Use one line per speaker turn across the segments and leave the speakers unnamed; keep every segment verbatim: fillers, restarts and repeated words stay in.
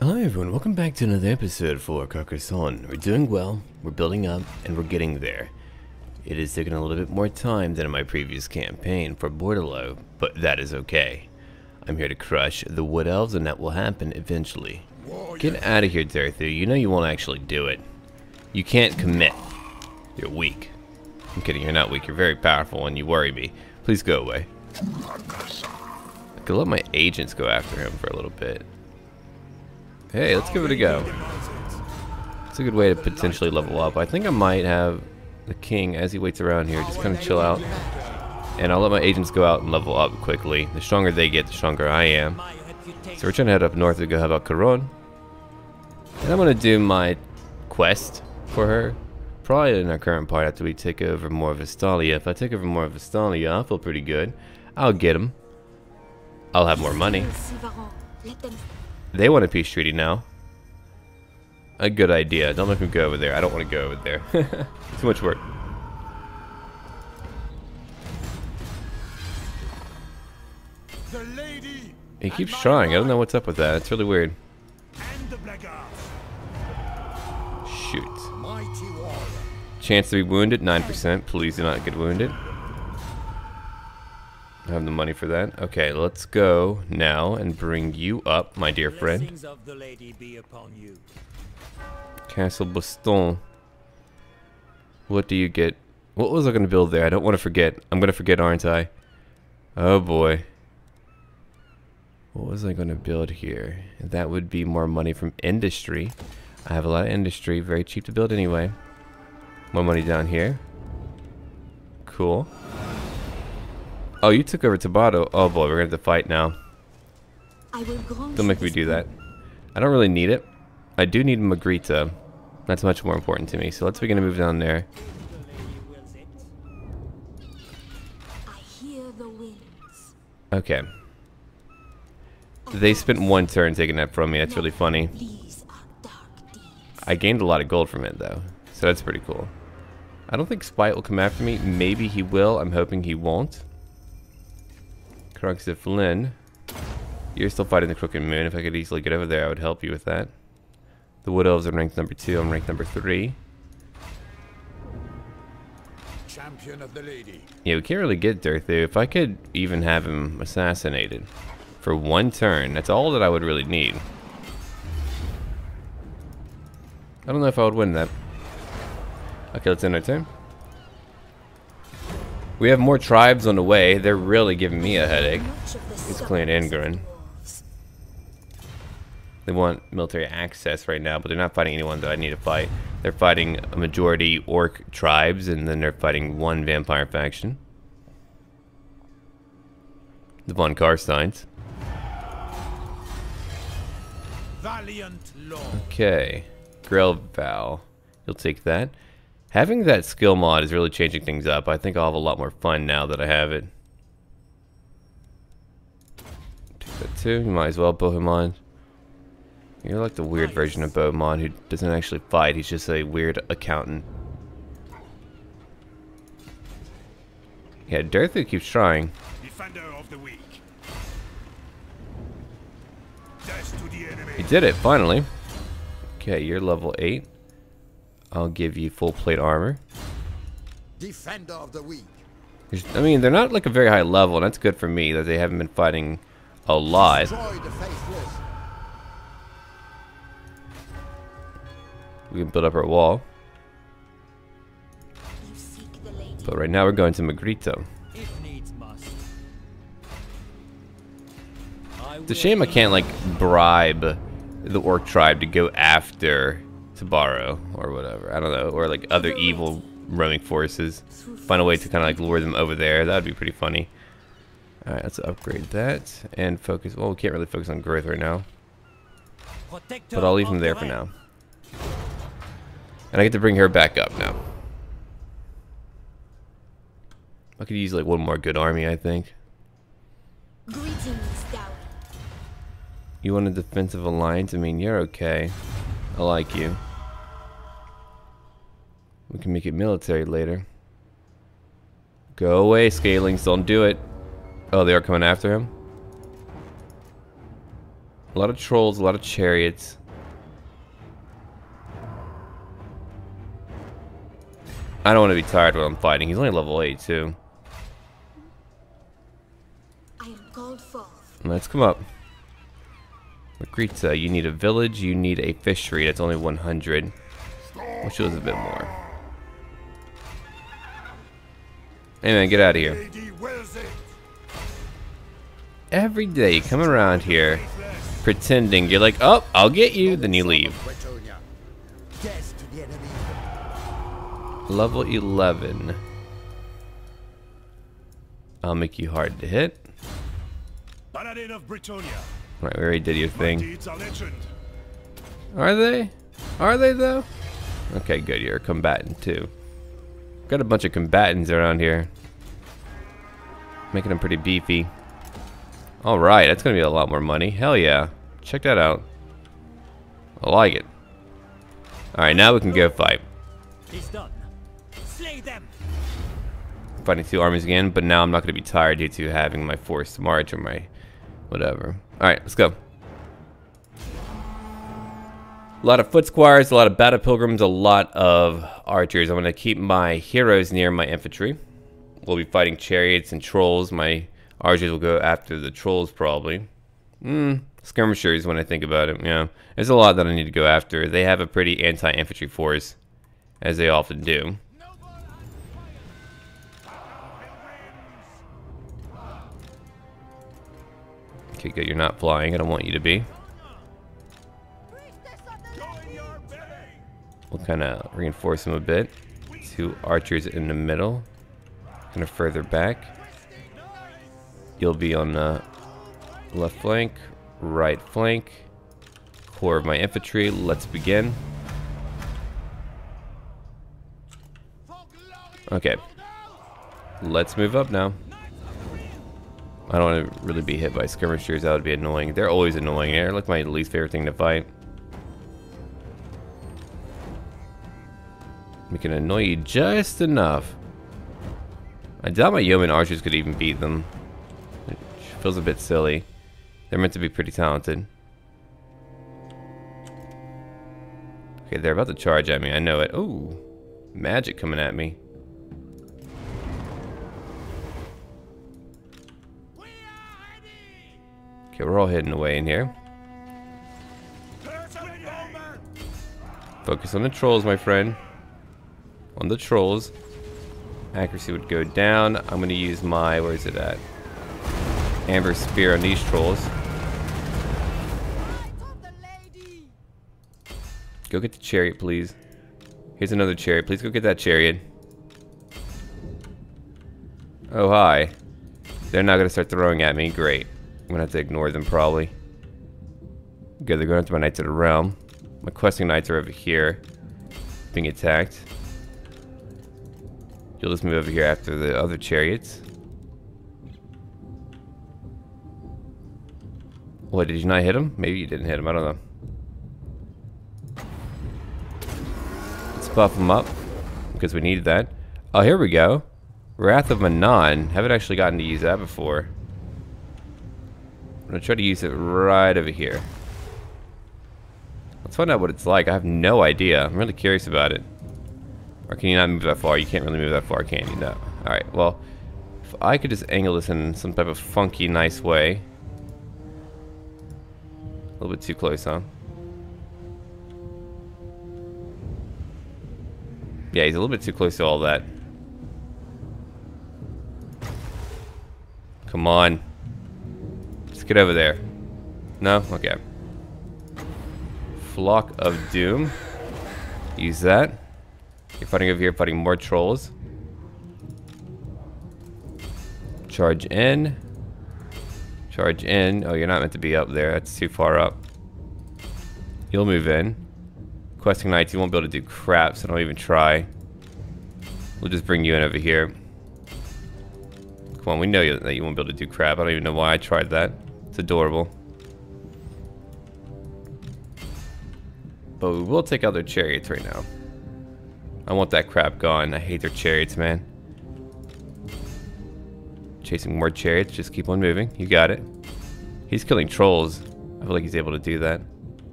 Hi everyone, welcome back to another episode for Carcassonne. We're doing well, we're building up, and we're getting there. It is taking a little bit more time than in my previous campaign for Bordello, but that is okay. I'm here to crush the Wood Elves, and that will happen eventually. Get out of here, Dorothy. You know you won't actually do it. You can't commit. You're weak. I'm kidding, you're not weak. You're very powerful, and you worry me. Please go away. I could let my agents go after him for a little bit. Hey, let's give it a go. It's a good way to potentially level up. I think I might have the king, as he waits around here, just kind of chill out. And I'll let my agents go out and level up quickly. The stronger they get, the stronger I am. So we're trying to head up north to go help out Caron. And I'm going to do my quest for her. Probably in our current part after we take over more of Vestalia. If I take over more of Vestalia, I'll feel pretty good. I'll get them. I'll have more money. They want a peace treaty now. A good idea. Don't make me go over there. I don't want to go over there. Too much work. He keeps trying. I don't know what's up with that. It's really weird. Shoot. Chance to be wounded, nine percent. Please do not get wounded. I have the money for that. Okay, let's go now and bring you up, my dear friend. Castle Baston. What do you get? What was I going to build there? I don't want to forget. I'm going to forget, aren't I? Oh boy. What was I going to build here? That would be more money from industry. I have a lot of industry. Very cheap to build anyway. More money down here. Cool. Oh, you took over Tabato. Oh boy, we're going to have to fight now. Don't make me do that. I don't really need it. I do need Magrita. That's much more important to me. So let's begin to move down there. Okay. They spent one turn taking that from me. That's really funny. I gained a lot of gold from it though. So that's pretty cool. I don't think Spite will come after me. Maybe he will. I'm hoping he won't. Crux of Flynn. You're still fighting the Crooked Moon. If I could easily get over there, I would help you with that. The Wood Elves are ranked number two. I'm ranked number three. Champion of the lady. Yeah, we can't really get Dirthu. If I could even have him assassinated for one turn, that's all that I would really need. I don't know if I would win that. Okay, let's end our turn. We have more tribes on the way. They're really giving me a headache. It's Clan Ingrin. They want military access right now, but they're not fighting anyone that I need to fight. They're fighting a majority orc tribes, and then they're fighting one vampire faction. The Von Karsteins. Okay. Grelval. You'll take that. Having that skill mod is really changing things up. I think I'll have a lot more fun now that I have it. Take that too. You might as well bow him on. You're like the weird version of Beaumont who doesn't actually fight. He's just a weird accountant. Yeah, Dirthu keeps trying. Defender of the weak. He did it, finally. Okay, you're level eight. I'll give you full plate armor. Defender of the weak. I mean, they're not like a very high level, and that's good for me that they haven't been fighting a lot. We can build up our wall. But right now we're going to Magrito. It's a shame I can't like bribe the orc tribe to go after Tabaro or whatever. I don't know, or like other evil roaming forces. Find a way to kind of like lure them over there. That would be pretty funny. All right, let's upgrade that and focus. Well, we can't really focus on growth right now, but I'll leave them there for now. And I get to bring her back up now. I could use like one more good army, I think. You want a defensive alliance? I mean, you're okay. I like you. We can make it military later. Go away, Scalings. Don't do it. Oh, they are coming after him? A lot of trolls, a lot of chariots. I don't want to be tired while I'm fighting. He's only level eight too.
I am called forth.
Let's come up. Makrita, you need a village, you need a fishery. That's only one hundred. Which was a bit more. Hey man, get out of here. Every day you come around here pretending you're like, oh, I'll get you, then you leave. Level eleven. I'll make you hard to hit.
Paladin of Bretonnia.
Right, we already did your thing.
Are,
are they? Are they though? Okay, good. You're a combatant too. Got a bunch of combatants around here. Making them pretty beefy. Alright, that's gonna be a lot more money. Hell yeah. Check that out. I like it. Alright, now we can go fight.
He's done. Slay them.
Fighting two armies again, but now I'm not gonna be tired due to having my forced march or my whatever. Alright, let's go. A lot of foot squires, a lot of battle pilgrims, a lot of archers. I'm going to keep my heroes near my infantry. We'll be fighting chariots and trolls. My archers will go after the trolls probably. Hmm, skirmishers when I think about it. Yeah, there's a lot that I need to go after. They have a pretty anti-infantry force, as they often do. Okay, good. You're not flying. I don't want you to be. We'll kind of reinforce them a bit. Two archers in the middle. Kind of further back. You'll be on the left flank, right flank. Core of my infantry. Let's begin. Okay. Let's move up now. I don't want to really be hit by skirmishers. That would be annoying. They're always annoying. They're like my least favorite thing to fight. We can annoy you just enough. I doubt my yeoman archers could even beat them. It feels a bit silly. They're meant to be pretty talented. Okay, they're about to charge at me. I know it. Ooh, magic coming at me. Okay, we're all hidden away in here. Focus on the trolls, my friend. On the trolls. Accuracy would go down. I'm going to use my, where is it at? Amber Spear on these trolls. Go get the chariot, please. Here's another chariot. Please go get that chariot. Oh, hi. They're not going to start throwing at me. Great. I'm going to have to ignore them, probably. Good, they're going after my Knights of the Realm. My questing Knights are over here, being attacked. You'll just move over here after the other chariots. What, did you not hit him? Maybe you didn't hit him, I don't know. Let's buff him up, because we needed that. Oh, here we go. Wrath of Manon. Haven't actually gotten to use that before. I'm going to try to use it right over here. Let's find out what it's like. I have no idea. I'm really curious about it. Or can you not move that far? You can't really move that far, can you? No. Alright, well, if I could just angle this in some type of funky, nice way. A little bit too close, huh? Yeah, he's a little bit too close to all that. Come on. Just get over there. No? Okay. Flock of Doom. Use that. You're fighting over here, fighting more trolls. Charge in. Charge in. Oh, you're not meant to be up there. That's too far up. You'll move in. Questing Knights, you won't be able to do crap, so don't even try. We'll just bring you in over here. Come on, we know you, that you won't be able to do crap. I don't even know why I tried that. It's adorable. But we will take out their chariots right now. I want that crap gone. I hate their chariots, man. Chasing more chariots. Just keep on moving. You got it. He's killing trolls. I feel like he's able to do that.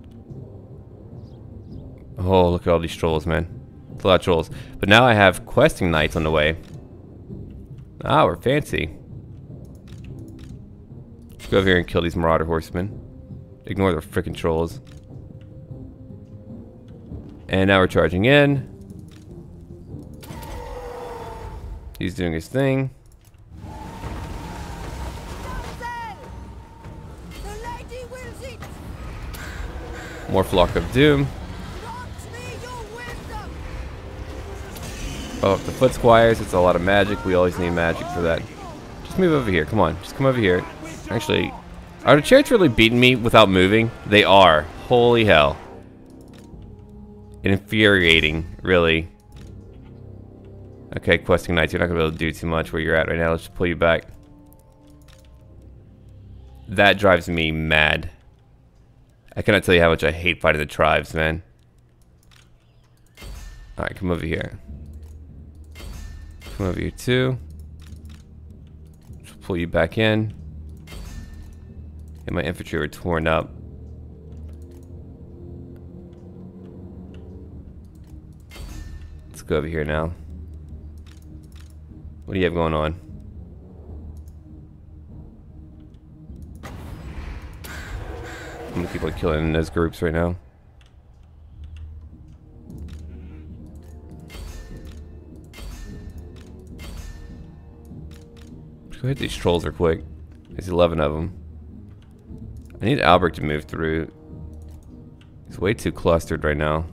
Oh, look at all these trolls, man. It's a lot of trolls. But now I have questing knights on the way. Ah, we're fancy. Let's go over here and kill these marauder horsemen. Ignore the freaking trolls. And now we're charging in. He's doing his thing. More Flock of Doom. Oh, the Foot Squires, it's a lot of magic. We always need magic for that. Just move over here. Come on. Just come over here. Actually, are the chariots really beating me without moving? They are. Holy hell. Infuriating, really. Okay, questing knights, you're not going to be able to do too much where you're at right now. Let's just pull you back. That drives me mad. I cannot tell you how much I hate fighting the tribes, man. Alright, come over here. Come over here too. Just pull you back in. And my infantry were torn up. Let's go over here now. What do you have going on? How many people are killing in those groups right now? Let's go hit these trolls real quick. There's eleven of them. I need Albert to move through. He's way too clustered right now.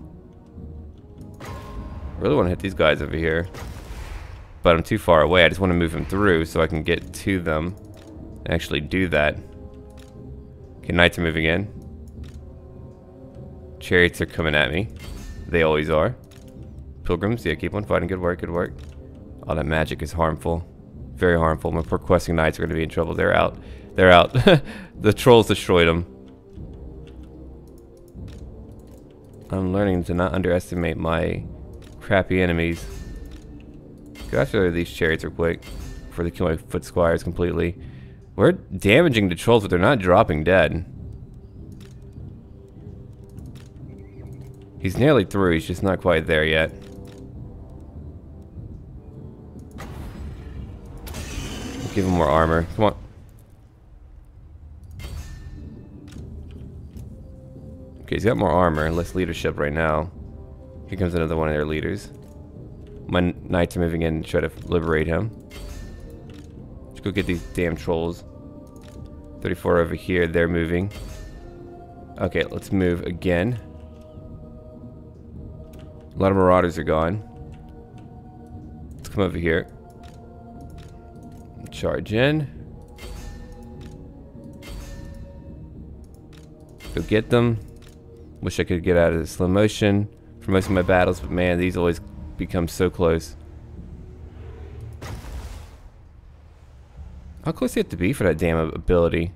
I really want to hit these guys over here. But I'm too far away. I just want to move them through so I can get to them and actually do that. Okay, knights are moving in. Chariots are coming at me. They always are. Pilgrims, yeah, keep on fighting. Good work, good work. All that magic is harmful. Very harmful. My poor questing knights are going to be in trouble. They're out. They're out. The trolls destroyed them. I'm learning to not underestimate my crappy enemies. Go after these chariots real quick before they kill my foot squires completely. We're damaging the trolls, but they're not dropping dead. He's nearly through, he's just not quite there yet. Give him more armor. Come on. Okay, he's got more armor, less leadership right now. Here comes another one of their leaders. My knights are moving in to try to liberate him. Let's go get these damn trolls. thirty-four over here, they're moving. Okay, let's move again. A lot of marauders are gone. Let's come over here. Charge in. Go get them. Wish I could get out of the slow motion for most of my battles, but man, these always become so close. How close do you have to be for that damn ability?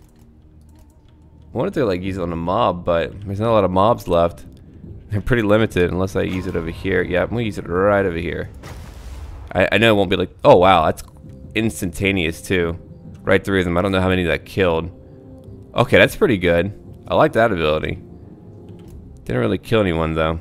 I wanted to like use it on a mob, but there's not a lot of mobs left. They're pretty limited unless I use it over here. Yeah, I'm gonna use it right over here. I, I know it won't be like, oh wow, that's instantaneous too. Right through them. I don't know how many that killed. Okay, that's pretty good. I like that ability. Didn't really kill anyone though.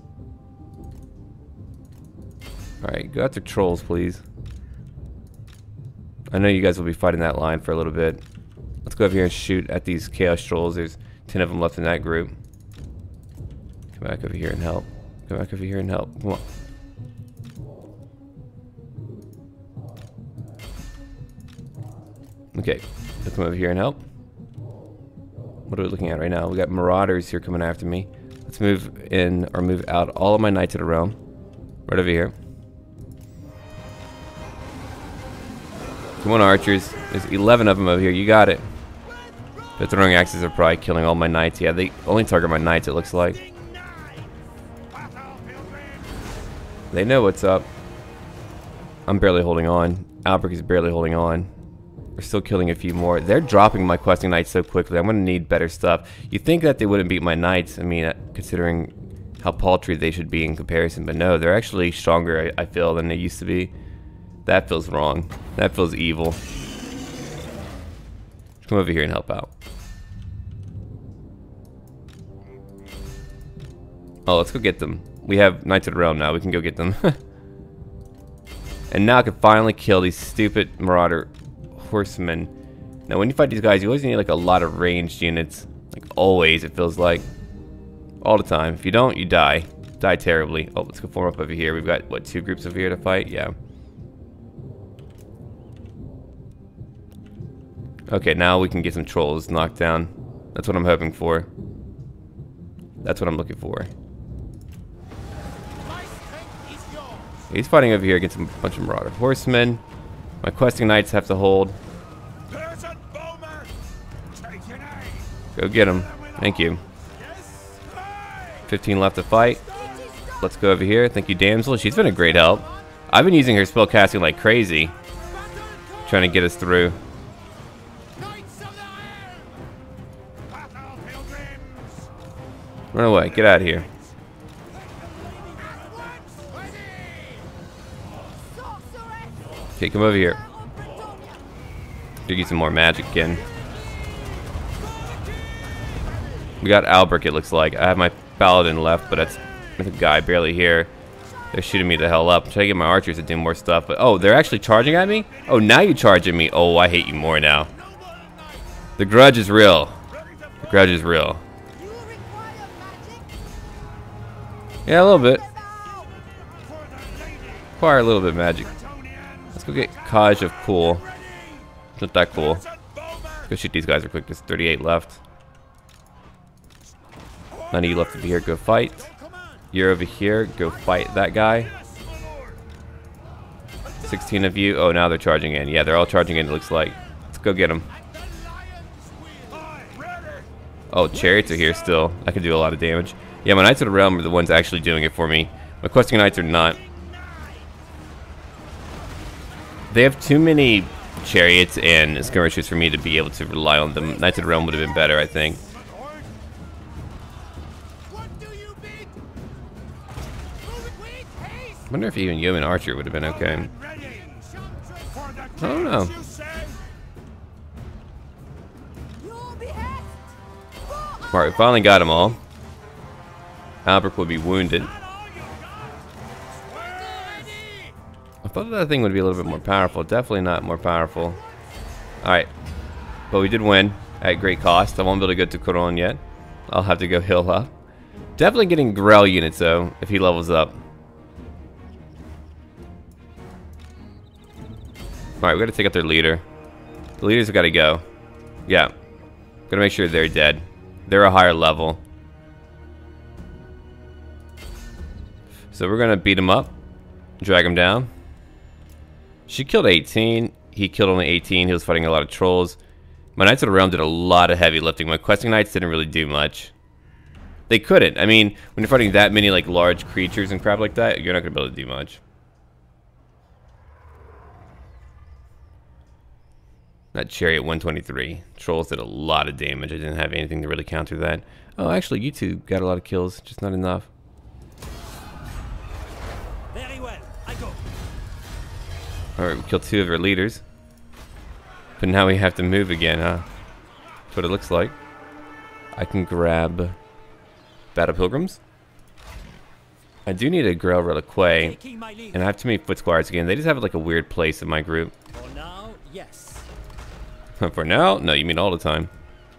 Alright, go after trolls, please. I know you guys will be fighting that line for a little bit. Let's go over here and shoot at these chaos trolls. There's ten of them left in that group. Come back over here and help. Come back over here and help. Come on. Okay, let's come over here and help. What are we looking at right now? We got marauders here coming after me. Let's move in or move out all of my knights of the realm. Right over here. Come on, archers. There's eleven of them over here. You got it. The throwing axes are probably killing all my knights. Yeah, they only target my knights, it looks like. They know what's up. I'm barely holding on. Albrecht is barely holding on. We're still killing a few more. They're dropping my questing knights so quickly. I'm going to need better stuff. You'd think that they wouldn't beat my knights. I mean, considering how paltry they should be in comparison. But no, they're actually stronger, I, I feel, than they used to be. That feels wrong. That feels evil. Come over here and help out. Oh, let's go get them. We have Knights of the Realm now. We can go get them. And now I can finally kill these stupid Marauder horsemen. Now, when you fight these guys, you always need like a lot of ranged units. Like always, it feels like. All the time. If you don't, you die. Die terribly. Oh, let's go form up over here. We've got, what, two groups over here to fight? Yeah. Okay, now we can get some trolls knocked down. That's what I'm hoping for. That's what I'm looking for. He's fighting over here against a bunch of Marauder horsemen. My questing knights have to hold. Go get him. Thank you. fifteen left to fight. Let's go over here. Thank you, damsel. She's been a great help. I've been using her spell casting like crazy. Trying to get us through. Run away. Get out of here. Okay, come over here. Get some more magic again. We got Albrecht, it looks like. I have my paladin left, but that's the guy barely here. They're shooting me the hell up. I'm trying to get my archers to do more stuff, but oh, they're actually charging at me? Oh, now you're charging me. Oh, I hate you more now. The grudge is real. The grudge is real. Yeah, a little bit. Require a little bit of magic. Let's go get Kaj of Cool. It's not that cool. Let's go shoot these guys real quick. There's thirty-eight left. None of you left over here. Go fight. You're over here. Go fight that guy. sixteen of you. Oh, now they're charging in. Yeah, they're all charging in, it looks like. Let's go get them. Oh, chariots are here still. I can do a lot of damage. Yeah, my Knights of the Realm are the ones actually doing it for me. My questing knights are not. They have too many chariots and skirmishers for me to be able to rely on them. Knights of the Realm would have been better, I think. I wonder if even Yeoman Archer would have been okay. I don't know. Alright, we finally got them all. Albrecht will be wounded. I thought that thing would be a little bit more powerful. Definitely not more powerful. Alright. But we did win at great cost. I won't be able to go to Coron yet. I'll have to go heal up. Definitely getting Grell units though, if he levels up. Alright, we gotta take out their leader. The leaders have gotta go. Yeah. Gotta make sure they're dead. They're a higher level. So we're gonna beat him up. Drag him down. She killed eighteen. He killed only eighteen. He was fighting a lot of trolls. My Knights of the Realm did a lot of heavy lifting. My questing knights didn't really do much. They couldn't. I mean, when you're fighting that many like large creatures and crap like that, you're not gonna be able to do much. That chariot one twenty-three. Trolls did a lot of damage. I didn't have anything to really counter that. Oh, actually, you two got a lot of kills, just not enough.
Very well. I go.
All right, we killed two of our leaders, but now we have to move again, huh? That's what it looks like. I can grab Battle Pilgrims. I do need a Grail Reliquae, and I have too many foot squires again. They just have like a weird place in my group.
For now, yes.
For now? No, you mean all the time.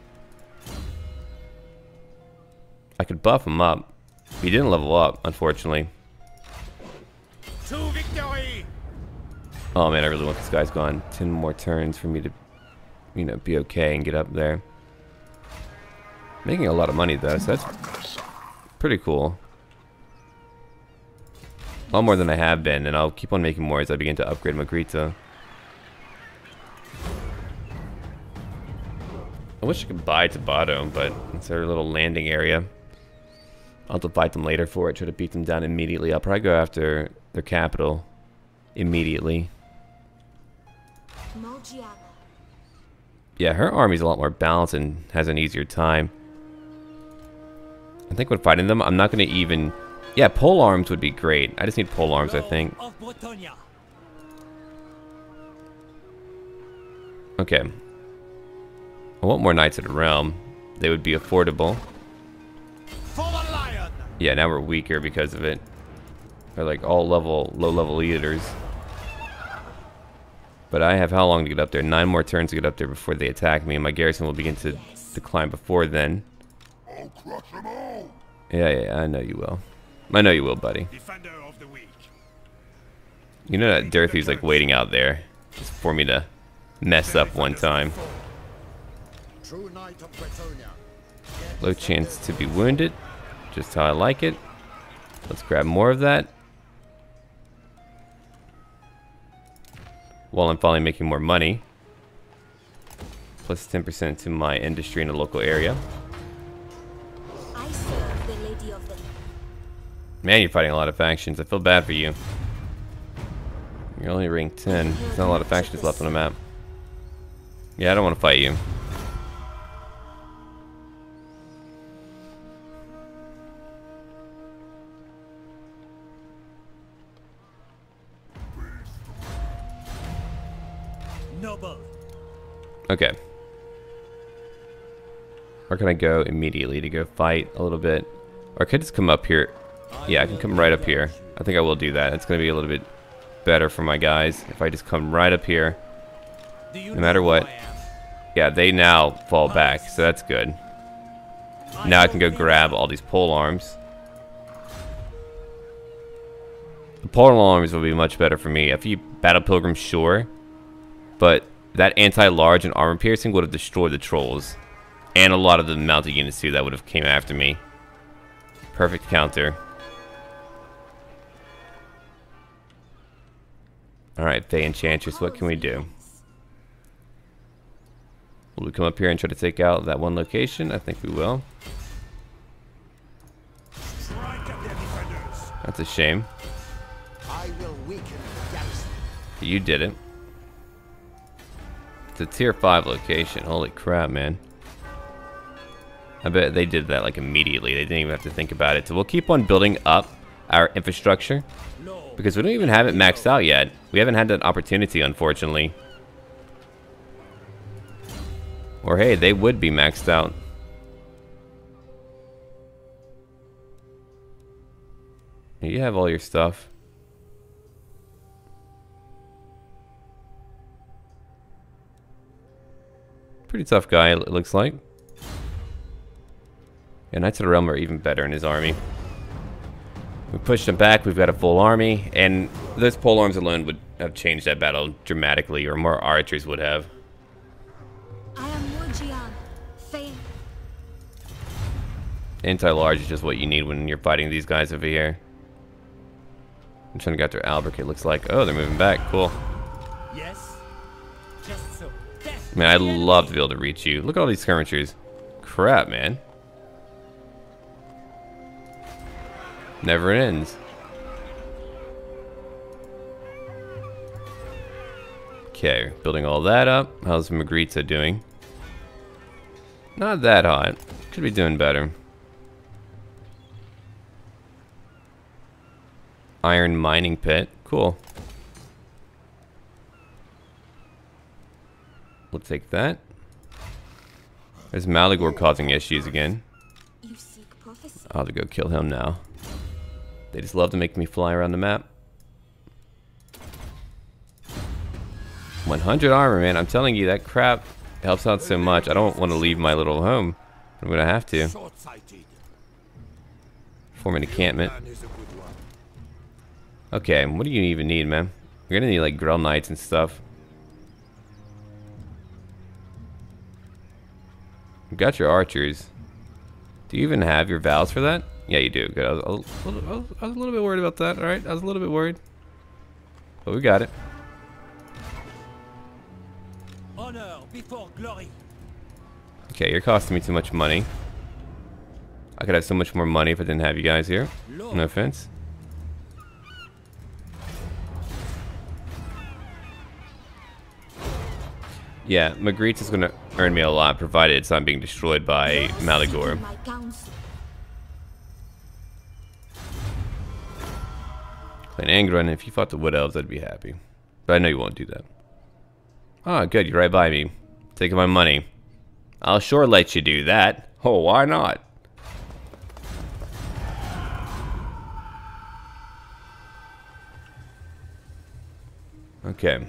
I could buff him up. He didn't level up, unfortunately.
To victory!
Oh man, I really want this guy's gone. Ten more turns for me to, you know, be okay and get up there. Making a lot of money though, so that's pretty cool. A lot more than I have been, and I'll keep on making more as I begin to upgrade Magritte. I wish I could buy Tabato, but it's their little landing area. I'll have to fight them later for it, try to beat them down immediately. I'll probably go after their capital immediately. Yeah, her army's a lot more balanced and has an easier time. I think when fighting them, I'm not going to even... Yeah, pole arms would be great. I just need pole arms, I think. Okay. I want more Knights of the Realm. They would be affordable.
For the lion.
Yeah, now we're weaker because of it. They're like all level, low level leaders. But I have how long to get up there? Nine more turns to get up there before they attack me, and my garrison will begin to decline before then.
I'll crush them all.
Yeah, yeah, I know you will. I know you will, buddy.
Defender of the weak.
You know that Dirthy's like waiting out there just for me to mess up one time.
True knight of Bretonnia.
Low chance to be wounded. Just how I like it. Let's grab more of that. While I'm finally making more money. Plus ten percent to my industry in the local area.
I serve the Lady of the...
Man, you're fighting a lot of factions. I feel bad for you. You're only rank ten. There's not a lot of factions left on the map. Yeah, I don't want to fight you.
Noble.
Okay. Where can I go immediately to go fight a little bit? Or I could just come up here. Yeah, I can come right up here. I think I will do that. It's going to be a little bit better for my guys if I just come right up here. No matter what. Yeah, they now fall back, so that's good. Now I can go grab all these pole arms. The pole arms will be much better for me. A few battle pilgrims, sure. But that anti-large and armor piercing would have destroyed the trolls. And a lot of the mounted units too that would have came after me. Perfect counter. Alright, Fae Enchantress, what can we do? Will we come up here and try to take out that one location? I think we will. That's a shame.
I will weaken the garrison.
You did it. It's a tier five location. Holy crap, man. I bet they did that like immediately. They didn't even have to think about it. So we'll keep on building up our infrastructure. Because we don't even have it maxed out yet. We haven't had that opportunity, unfortunately. Or hey, they would be maxed out. You have all your stuff. Pretty tough guy, it looks like. Yeah, Knights of the Realm are even better in his army. We pushed him back, we've got a full army, and those pole arms alone would have changed that battle dramatically, or more archers would have.
I am Warjian. Faye.
Anti-large is just what you need when you're fighting these guys over here. I'm trying to get their Albuquerque, it looks like. Oh, they're moving back, cool.
Yes. Just so. Death.
Man, I'd love to be able to reach you. Look at all these skirmishers. Crap, man. Never ends. Okay, building all that up. How's Magritte doing? Not that hot. Could be doing better. Iron mining pit. Cool. We'll take that. There's Malagor causing issues again.
You seek prophecy.
I'll have to go kill him now. They just love to make me fly around the map. one hundred armor, man. I'm telling you, that crap helps out so much. I don't want to leave my little home. I'm going to have to. Form an encampment. Okay, what do you even need, man? You're going to need, like, Grell Knights and stuff. You got your archers. Do you even have your vows for that? Yeah, you do. Good. I was, I, was, I, was, I was a little bit worried about that. All right, I was a little bit worried, but we got it.
Honor before glory.
Okay, you're costing me too much money. I could have so much more money if I didn't have you guys here. No offense. Yeah, Magritte is going to earn me a lot, provided it's not being destroyed by Malagor.
My counsel.
Clan Angron, if you fought the Wood Elves, I'd be happy. But I know you won't do that. Ah, good, you're right by me. Taking my money. I'll sure let you do that. Oh, why not? Okay.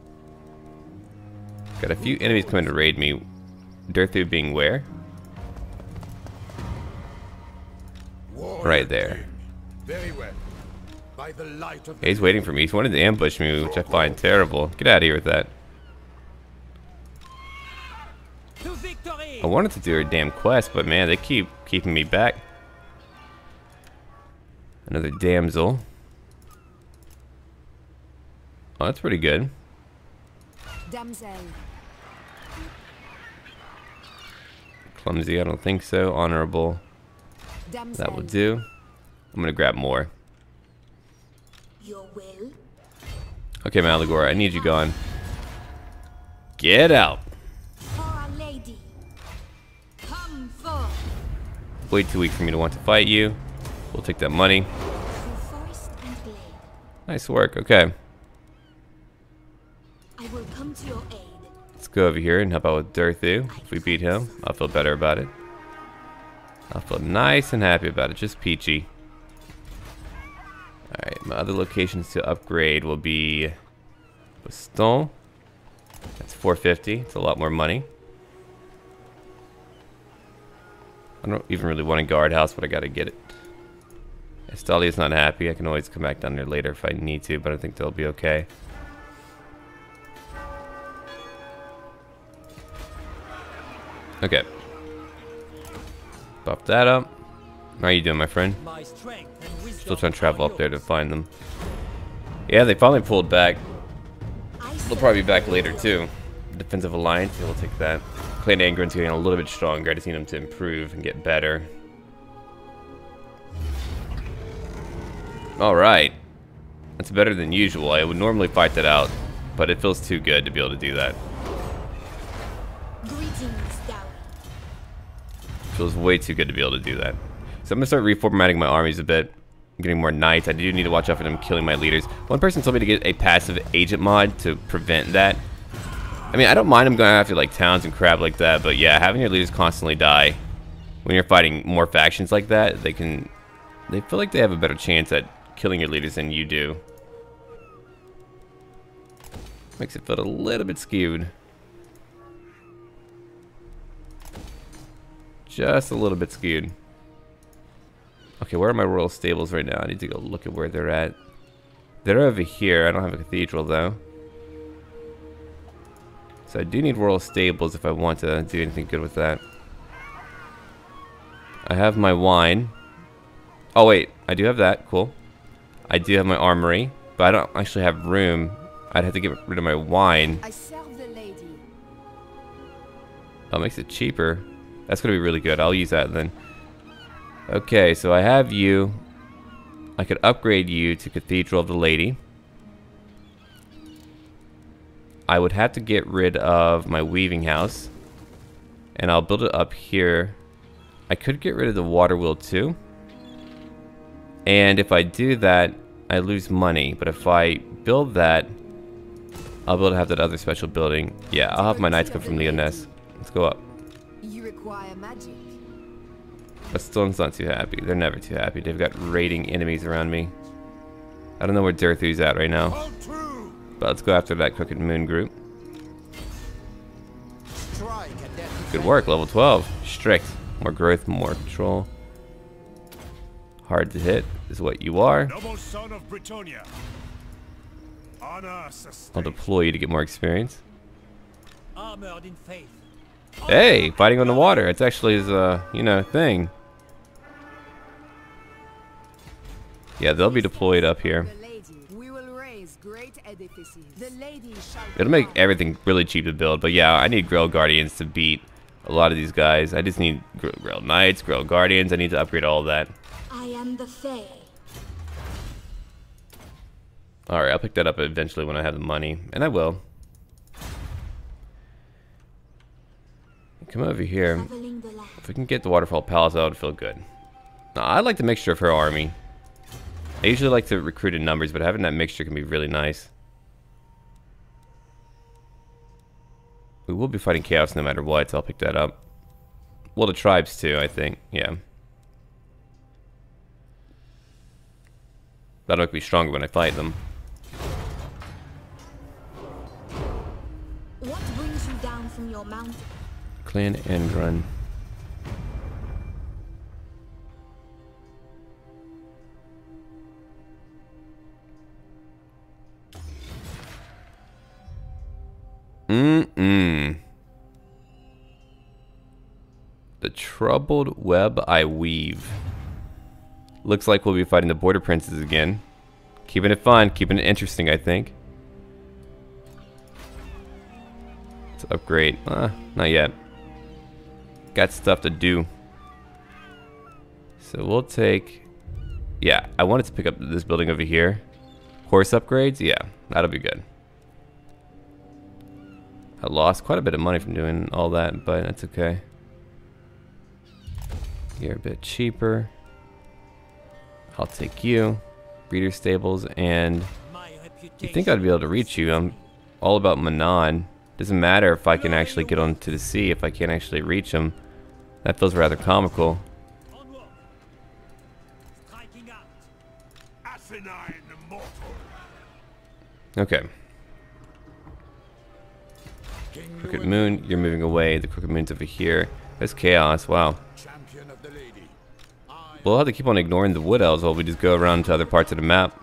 Got a few enemies coming to raid me. Durthu being where? Right there.
Very well. By the light of
He's waiting for me. He's wanted to ambush me, which I find terrible. Get out of here with that.
To victory!
I wanted to do a damn quest, but man, they keep keeping me back. Another damsel. Oh, that's pretty good.
Damsel.
Clumsy, I don't think so. Honorable.
Damsel.
That will do. I'm gonna grab more.
Your will?
Okay, Malagor, I need you gone. Get out.
For our lady. Come forth.
Way too weak for me to want to fight you. We'll take that money.
Through forest and glade.
Nice work. Okay,
I will come to your aid.
let's go over here and help out with Durthu. If we beat him, I'll feel better about it. I'll feel nice and happy about it. Just peachy. Alright, my other locations to upgrade will be Baston. That's four fifty. It's a lot more money. I don't even really want a guardhouse, but I gotta get it. Estalia's not happy. I can always come back down there later if I need to, but I think they'll be okay. Okay. Buff that up. How are you doing, my friend?
My strength and wisdom
Still trying to travel
are
up there to
yours.
find them. Yeah, they finally pulled back.
I
They'll
serve
probably be back
the
later
Lady
too. Defensive alliance, yeah, we'll take that. Clan Angron's getting a little bit stronger. I just need them to improve and get better. Alright. That's better than usual. I would normally fight that out, but it feels too good to be able to do that.
of- Greetings, Dowie.
Feels way too good to be able to do that. So I'm gonna start reformatting my armies a bit. I'm getting more knights. I do need to watch out for them killing my leaders. One person told me to get a passive agent mod to prevent that. I mean, I don't mind them going after like towns and crap like that, but yeah, having your leaders constantly die when you're fighting more factions like that, they can, they feel like they have a better chance at killing your leaders than you do. Makes it feel a little bit skewed. Just a little bit skewed. Okay, where are my royal stables right now? I need to go look at where they're at. They're over here. I don't have a cathedral though. So I do need royal stables if I want to do anything good with that. I have my wine. Oh wait, I do have that. Cool. I do have my armory, but I don't actually have room. I'd have to get rid of my wine.
I serve the lady.
Oh, it makes it cheaper. That's gonna be really good. I'll use that then. Okay, so I have you. I could upgrade you to Cathedral of the Lady. I would have to get rid of my weaving house, and I'll build it up here. I could get rid of the water wheel too, and if I do that, I lose money. But if I build that, I'll be able to have that other special building. Yeah, I'll have my knights come from Lyonesse. Let's go up.
You require magic.
But Stone's not too happy. They're never too happy. They've got raiding enemies around me. I don't know where Durthu's at right now.
Hold true.
But let's go after that Crooked Moon group.
Strike and then
Good work, level twelve. Strict. More growth, more control. Hard to hit is what you are.
Noble son of Bretonnia. Honor sustained.
I'll deploy you to get more experience.
Armored in faith.
Hey, fighting on the water. It's actually his, uh, you know, thing. Yeah, they'll be deployed up here.
The lady. We will raise great edifices. The lady shall
It'll make everything really cheap to build, but yeah, I need Grail Guardians to beat a lot of these guys. I just need Gr Grail Knights, Grail Guardians. I need to upgrade all of that.
I am the Fae.
Alright, I'll pick that up eventually when I have the money, and I will. Come over here.
Traveling the land.
If we can get the Waterfall Palace, that would feel good. Now, I like the mixture of her army. I usually like to recruit in numbers, but having that mixture can be really nice. We will be fighting Chaos no matter what, so I'll pick that up. Well, the tribes too, I think. Yeah. That'll make me stronger when I fight them.
from your mountain.
Clan Angron. Mm-mm. The troubled web I weave. Looks like we'll be fighting the border princes again. Keeping it fun, keeping it interesting, I think. Let's upgrade. Uh, not yet. Got stuff to do. So we'll take... Yeah, I wanted to pick up this building over here. Horse upgrades? Yeah, that'll be good. I lost quite a bit of money from doing all that, but that's okay. You're a bit cheaper. I'll take you. Breeder stables, and you think I'd be able to reach you. I'm all about Manon. Doesn't matter if I can actually get onto the sea if I can't actually reach them. That feels rather comical. Okay. Crooked Moon, you're moving away. The Crooked Moon's over here. There's chaos. Wow. We'll have to keep on ignoring the Wood Elves while we just go around to other parts of the map.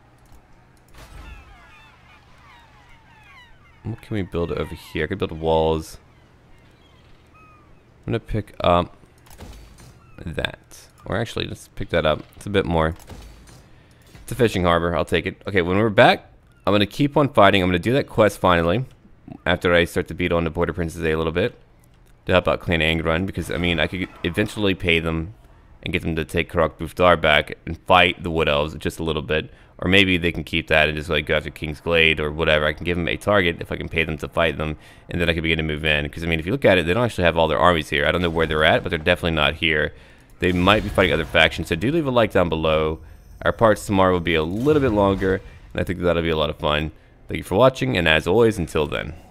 What can we build over here? I could build walls. I'm gonna pick up that. Or actually, let's pick that up. It's a bit more. It's a fishing harbor. I'll take it. Okay, when we're back, I'm gonna keep on fighting. I'm gonna do that quest finally. After I start to beat on the Border Princes a little bit. To help out Clan Angron. Because, I mean, I could eventually pay them and get them to take Karak Bufdar back and fight the Wood Elves just a little bit. Or maybe they can keep that and just like go after King's Glade or whatever. I can give them a target if I can pay them to fight them, and then I can begin to move in. Because I mean, if you look at it, they don't actually have all their armies here. I don't know where they're at, but they're definitely not here. They might be fighting other factions, so do leave a like down below. Our parts tomorrow will be a little bit longer, and I think that'll be a lot of fun. Thank you for watching, and as always, until then.